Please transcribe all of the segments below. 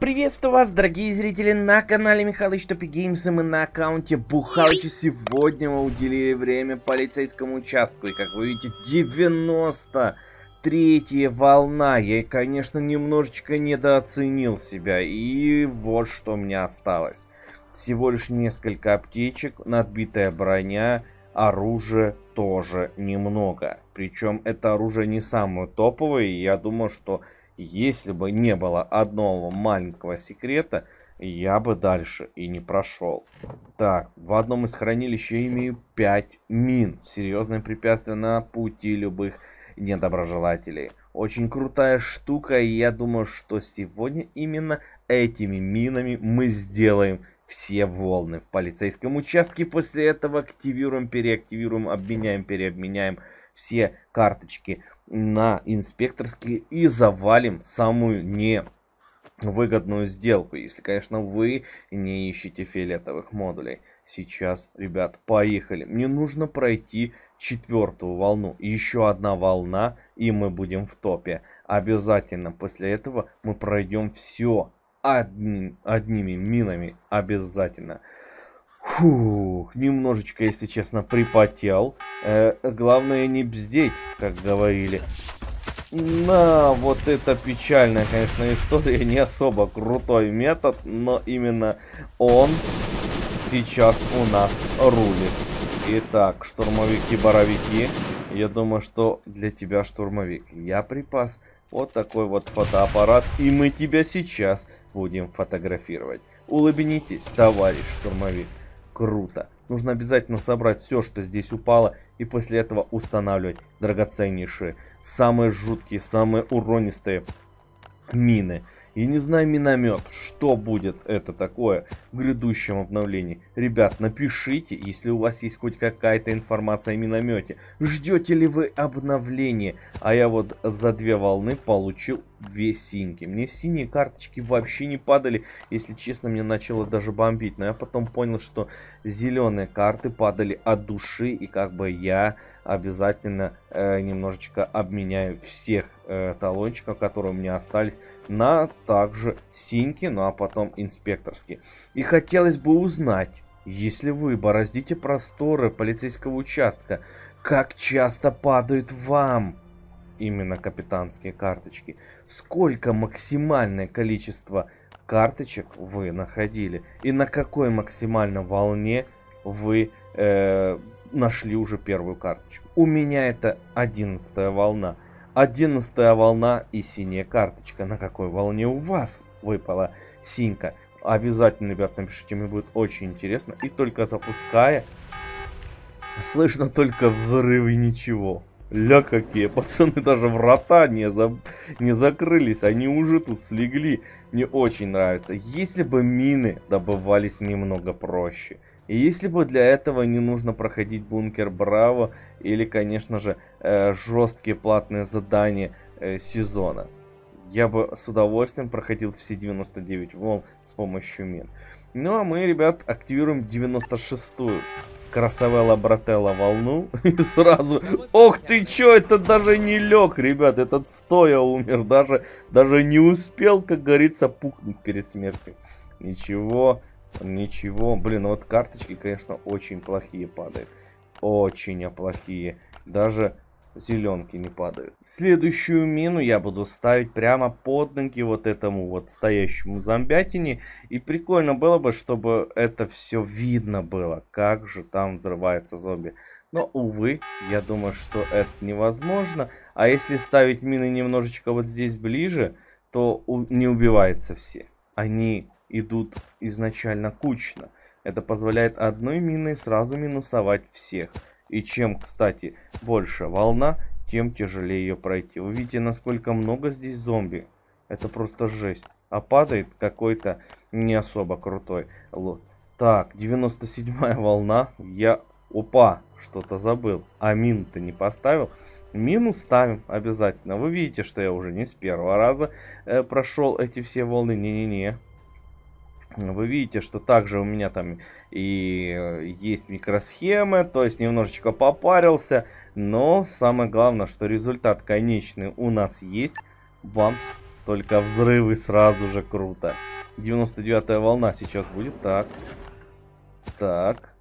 Приветствую вас, дорогие зрители, на канале Михалыч Топи Геймс, и мы на аккаунте Бухалыча. Сегодня мы уделили время полицейскому участку, и как вы видите, 93-я волна. Я, конечно, немножечко недооценил себя, и вот что мне осталось. Всего лишь несколько аптечек, надбитая броня, оружие тоже немного. Причем это оружие не самое топовое, и я думаю, что если бы не было одного маленького секрета, я бы дальше и не прошел. Так, в одном из хранилищ я имею 5 мин. Серьезное препятствие на пути любых недоброжелателей. Очень крутая штука, и я думаю, что сегодня именно этими минами мы сделаем все волны в полицейском участке. После этого активируем, переактивируем, обменяем, переобменяем все карточки на инспекторские и завалим самую невыгодную сделку, если, конечно, вы не ищете фиолетовых модулей. Сейчас, ребят, поехали. Мне нужно пройти 4-ю волну. Еще одна волна, и мы будем в топе. Обязательно после этого мы пройдем все одними минами. Обязательно. Фух, немножечко, если честно, припотел. Главное не бздеть, как говорили. Вот это печальная, конечно, история. Не особо крутой метод, но именно он сейчас у нас рулит. Итак, штурмовики-боровики. Я думаю, что для тебя, штурмовик, я припас вот такой вот фотоаппарат. И мы тебя сейчас будем фотографировать. Улыбнитесь, товарищ штурмовик. Круто. Нужно обязательно собрать все, что здесь упало, и после этого устанавливать драгоценнейшие, самые жуткие, самые уронистые мины. Я не знаю, миномет, что будет это такое в грядущем обновлении. Ребят, напишите, если у вас есть хоть какая-то информация о миномете. Ждете ли вы обновления? А я вот за 2 волны получил 2 синьки. Мне синие карточки вообще не падали. Если честно, мне начало даже бомбить. Но я потом понял, что зеленые карты падали от души. И как бы я обязательно немножечко обменяю всех талончиков, которые у меня остались, на также синьки, ну а потом инспекторские. И хотелось бы узнать, если вы бороздите просторы полицейского участка, как часто падают вам именно капитанские карточки? Сколько максимальное количество карточек вы находили? И на какой максимальной волне вы нашли уже первую карточку? У меня это 11-я волна. 11-я волна и синяя карточка. На какой волне у вас выпала синька? Обязательно, ребят, напишите, мне будет очень интересно. И только запуская, слышно только взрывы и ничего. Ля какие, пацаны, даже врата не закрылись, они уже тут слегли. Мне очень нравится. Если бы мины добывались немного проще. И если бы для этого не нужно проходить бункер Браво или, конечно же, жесткие платные задания сезона, я бы с удовольствием проходил все 99 волн с помощью мин. Ну а мы, ребят, активируем 96-ю Красавелла Брателла волну. И сразу... Ох ты чё, это даже не лег, ребят, этот стоя умер. Даже не успел, как говорится, пукнуть перед смертью. Ничего. Ничего, блин, вот карточки, конечно, очень плохие падают. Очень плохие. Даже зеленки не падают. Следующую мину я буду ставить прямо под ноги вот этому вот стоящему зомбятине. И прикольно было бы, чтобы это все видно было, как же там взрывается зомби. Но, увы, я думаю, что это невозможно. А если ставить мины немножечко вот здесь ближе, то не убиваются все. Они идут изначально кучно. Это позволяет одной миной сразу минусовать всех. И чем, кстати, больше волна, тем тяжелее ее пройти. Вы видите, насколько много здесь зомби. Это просто жесть. А падает какой-то не особо крутой. Вот. Так, 97-я волна. Опа, что-то забыл. А мину-то не поставил. Мину ставим обязательно. Вы видите, что я уже не с первого раза прошел эти все волны. Не-не-не. Вы видите, что также у меня там и есть микросхемы, то есть немножечко попарился, но самое главное, что результат конечный у нас есть. Бамс. Только взрывы сразу же круто. 99-я волна сейчас будет. Так. Так.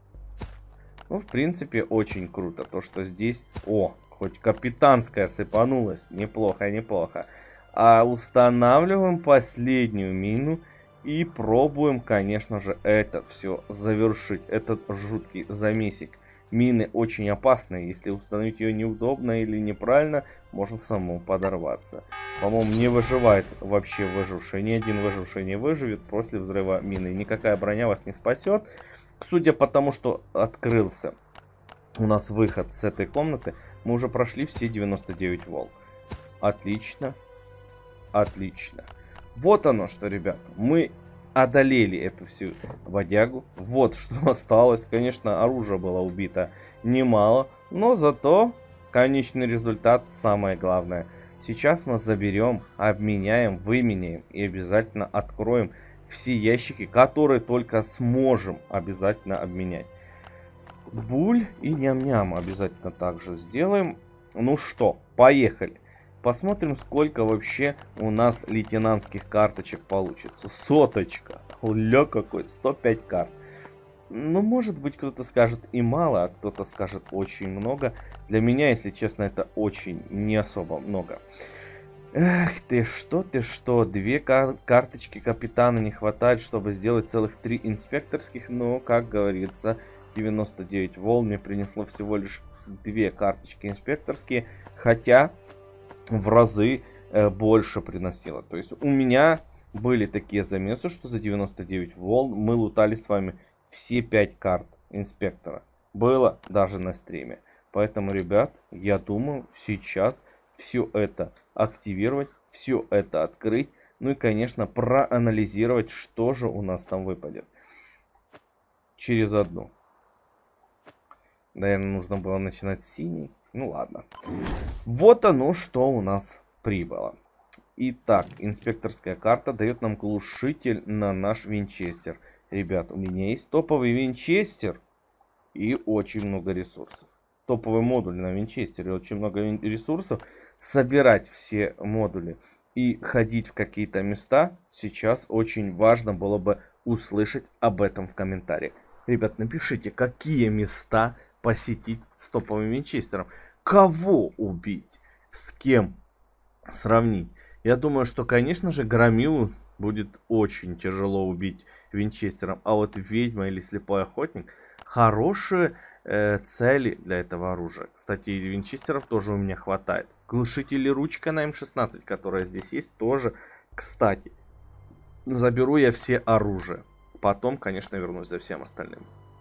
Ну, в принципе, очень круто. То, что здесь... О, хоть капитанская сыпанулась. Неплохо, неплохо. А устанавливаем последнюю мину. И пробуем, конечно же, это все завершить. Этот жуткий замесик. Мины очень опасные. Если установить ее неудобно или неправильно, можно самому подорваться. По-моему, не выживает вообще выживший. Ни один выживший не выживет после взрыва мины. Никакая броня вас не спасет. Судя по тому, что открылся у нас выход с этой комнаты, мы уже прошли все 99 волн. Отлично. Отлично. Вот оно что, ребят. Мы одолели эту всю бодягу. Вот что осталось. Конечно, оружие было убито немало. Но зато конечный результат самое главное. Сейчас мы заберем, обменяем, выменяем и обязательно откроем все ящики, которые только сможем обязательно обменять. Буль и ням-ням обязательно также сделаем. Ну что, поехали. Посмотрим, сколько вообще у нас лейтенантских карточек получится. Соточка. Ля какой, 105 карт. Ну, может быть, кто-то скажет и мало, а кто-то скажет очень много. Для меня, если честно, это очень не особо много. Эх ты что, две карточки капитана не хватает, чтобы сделать целых 3 инспекторских. Но, как говорится, 99 волн мне принесло всего лишь 2 карточки инспекторские. Хотя в разы больше приносило. То есть у меня были такие замесы, что за 99 волн мы лутали с вами все 5 карт инспектора. Было даже на стриме. Поэтому, ребят, я думаю, сейчас все это активировать, все это открыть. Ну и, конечно, проанализировать, что же у нас там выпадет. Через одну. Наверное, нужно было начинать с синей. Ну ладно. Вот оно, что у нас прибыло. Итак, инспекторская карта дает нам глушитель на наш винчестер. Ребят, у меня есть топовый винчестер и очень много ресурсов. Топовый модуль на винчестере, очень много ресурсов. Собирать все модули и ходить в какие-то места сейчас очень важно было бы услышать об этом в комментариях. Ребят, напишите, какие места посетить с топовым винчестером. Кого убить? С кем сравнить? Я думаю, что, конечно же, Громилу будет очень тяжело убить винчестером. А вот ведьма или слепой охотник хорошие цели для этого оружия. Кстати, и винчестеров тоже у меня хватает. Глушители ручка на М16, которая здесь есть, тоже. Кстати, заберу я все оружия. Потом, конечно, вернусь за всем остальным.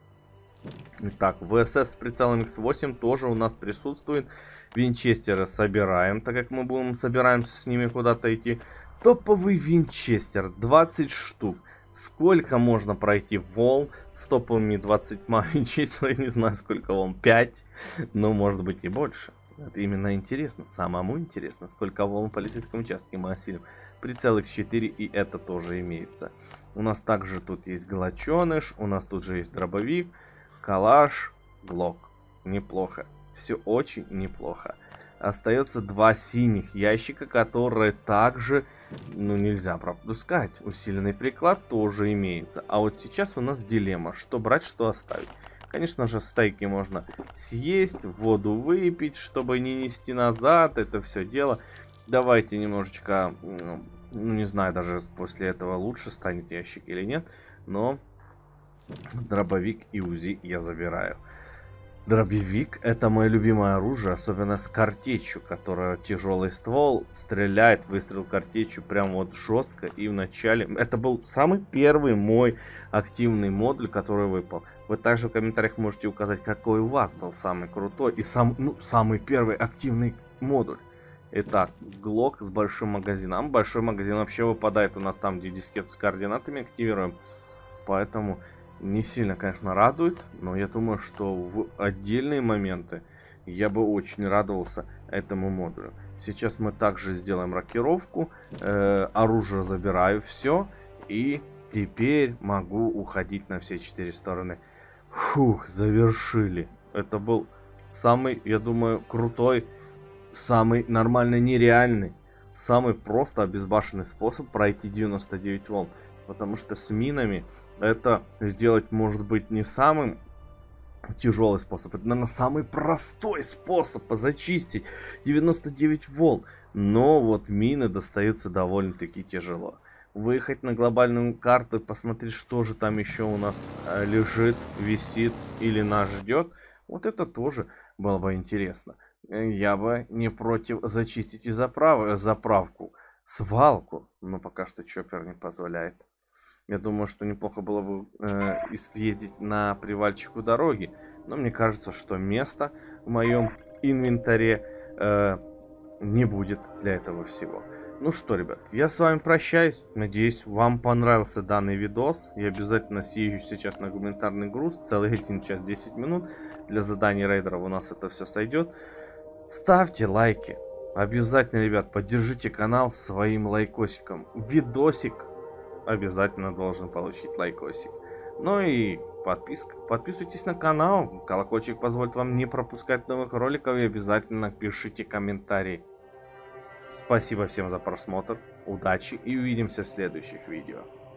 Итак, ВСС с прицелом X8 тоже у нас присутствует. Винчестеры собираем, так как мы собираемся с ними куда-то идти. Топовый винчестер, 20 штук. Сколько можно пройти волн с топовыми 20 винчестеров? Я не знаю, сколько волн, 5, но может быть и больше. Это именно интересно, самому интересно, сколько волн в полицейском участке мы осилим. Прицел X4 и это тоже имеется. У нас также тут есть галаченыш, у нас тут же есть дробовик. Калаш, глок. Неплохо. Все очень неплохо. Остается 2 синих ящика, которые также, ну, нельзя пропускать. Усиленный приклад тоже имеется. А вот сейчас у нас дилемма, что брать, что оставить. Конечно же, стейки можно съесть, воду выпить, чтобы не нести назад это все дело. Давайте немножечко, ну, не знаю, даже после этого лучше станет ящик или нет, но... Дробовик и УЗИ я забираю. Дробовик — это мое любимое оружие, особенно с картечью, которая тяжелый ствол, стреляет, выстрел картечью прям вот жестко. И в начале... Это был самый первый мой активный модуль, который выпал. Вы также в комментариях можете указать, какой у вас был самый крутой и самый первый активный модуль. Итак, глок с большим магазином. Большой магазин вообще выпадает у нас там, где дискет с координатами активируем. Поэтому... Не сильно, конечно, радует, но я думаю, что в отдельные моменты я бы очень радовался этому модулю. Сейчас мы также сделаем рокировку, оружие забираю, все, и теперь могу уходить на все 4 стороны. Фух, завершили. Это был самый, я думаю, крутой, самый нормально нереальный, самый просто обезбашенный способ пройти 99 волн. Потому что с минами это сделать может быть не самым тяжелый способ. Это, наверное, самый простой способ зачистить 99 волн. Но вот мины достаются довольно-таки тяжело. Выехать на глобальную карту и посмотреть, что же там еще у нас лежит, висит или нас ждет. Вот это тоже было бы интересно. Я бы не против зачистить и заправку, свалку. Но пока что чоппер не позволяет. Я думаю, что неплохо было бы съездить на привальчик у дороги. Но мне кажется, что места в моем инвентаре не будет для этого всего. Ну что, ребят, я с вами прощаюсь. Надеюсь, вам понравился данный видос. Я обязательно съезжу сейчас на гуманитарный груз. Целый 1 час 10 минут. Для заданий рейдеров у нас это все сойдет. Ставьте лайки. Обязательно, ребят, поддержите канал своим лайкосиком. Видосик обязательно должен получить лайкосик. Ну и подписка. Подписывайтесь на канал. Колокольчик позволит вам не пропускать новых роликов. И обязательно пишите комментарии. Спасибо всем за просмотр. Удачи и увидимся в следующих видео.